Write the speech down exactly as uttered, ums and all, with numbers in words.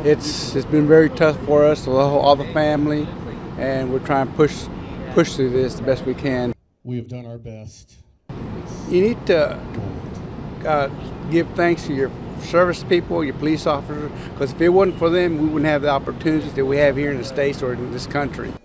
It's it's been very tough for us, all all the family, and we're trying to push push through this the best we can. We have done our best. You need to uh, give thanks to your service people, your police officers, because if it wasn't for them, we wouldn't have the opportunities that we have here in the States or in this country.